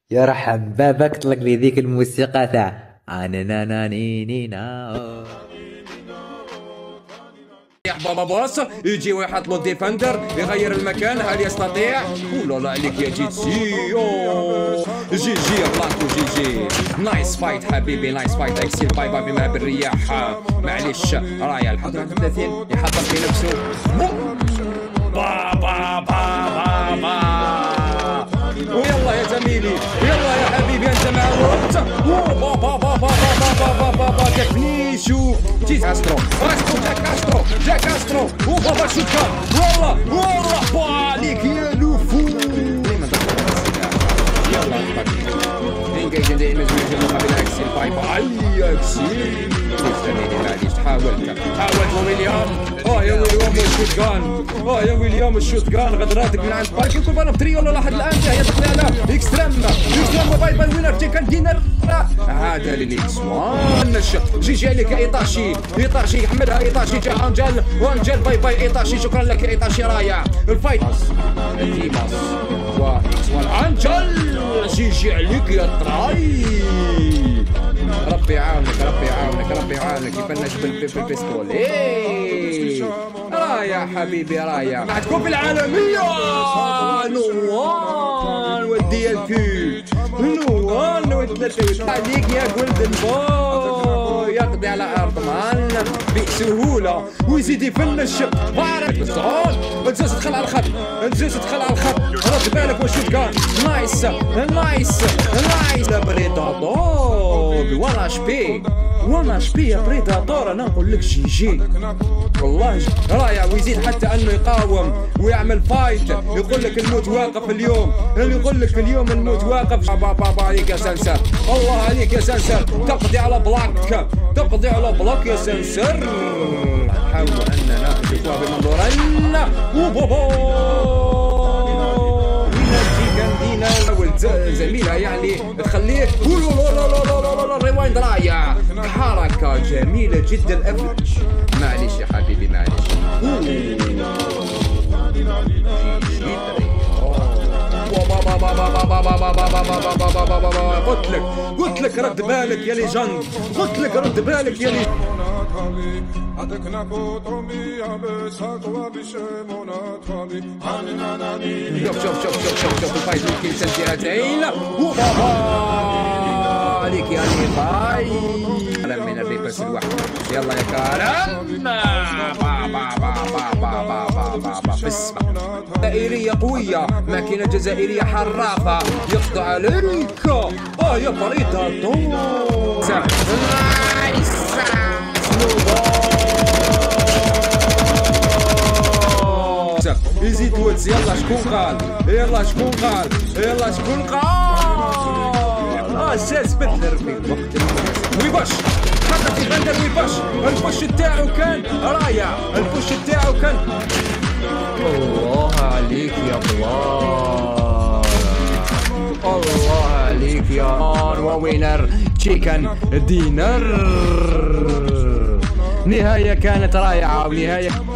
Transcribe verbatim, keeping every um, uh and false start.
يرحم بابك طلق لي ذيك الموسيقى تاع انا نا نا ني ني نا. بابا باص يجي ويحط له ديفندر يغير المكان، هل يستطيع؟ اولا لا عليك يا جيتسي. جي جي يا بلانكو، جي جي. نايس فايت حبيبي، نايس فايت. اكسيل باي باي بما بالرياح. معليش رايا الحق ثلاثين يحضر في نفسه. با با با با با ويلا يا زميلي، يلا يا حبيبي انت مع الوقت. با با با با با با با تكنيشو جي كاسترو كاسترو جا كاسترو جا كاسترو وبابا شوكا. والله والله بالك يا لوفو. يلا انجيج اند ايمج مقابل اكسيل. باي باي اكسيل. تستنيني معليش، حاولت حاولت ويليام. اه يا ويليام الشوت جان، اه يا ويليام الشوت جان. غدراتك من عند بايك يكون بانا بتريو ولا لحد الان جاي يدخل على اكستريم اكستريم. باي باي وينر تيكن دينر. هذا لليكس وان. جي جي عليك ايطاشي، ايطاشي حمدها ايطاشي. جا انجل وانجل. باي باي ايطاشي، شكرا لك ايطاشي رايع. الفايت ديماس واكس وان انجل. جي جي عليك يا تراي. ربي يعاونك ربي يعاونك ربي يعاونك. يفنش بالبيستول. ايه رايا حبيبي رايا. تكون في العالمية نوان والدي ال كيو. نوان وثلاثة عليك يا جولدن بوي. يقضي على ارض مان بسهولة ويزيد يفنش. بارك بالصوت. تجوز تدخل على الخط، تجوز تدخل على الخط. رد بالك وشوت كان. نايس نايس نايس. بريدادور ولا شبي ولا شبي يا بريدادور. انا نقول لك جي جي والله رائع. ويزيد حتى انه يقاوم ويعمل فايت. يقول لك الموت واقف اليوم، يقول لك اليوم الموت واقف. بابا عليك يا سنسر، الله عليك يا سنسر. تقضي على بلاك، تقضي على بلاك يا سنسر. نحاول اننا نشوفها بمنظورنا. وبابا زميلة يعني تخليه ريوايند رايع. حركة جميلة جدا. معليش يا حبيبي معليش. قلت لك قلت لك رد بالك يا ليجند، قلت لك رد بالك يا لي. شوف شوف شوف شوف شوف شوف الفايت من كلتا الجهتين. وبابا عليك يا لي باي. كلام من الريبس الواحد. يلا يا كرم. با با با با با با با با بسمع. جزائرية قوية، ماكينة جزائرية حرافة. يقضي عليك. اه يا بريدادور. نايس. يزيد واتس. يلا شكون قال؟ يلا شكون قال؟ يلا شكون قال؟ اه جاز بدلر في وقت ويبش. حتى في بندر ويبش. البوش تاعو كان رايع، البوش تاعو كان. الله عليك يا بلال، الله عليك يا مان. ووينر تشيكن دينر. نهاية كانت رائعة ونهاية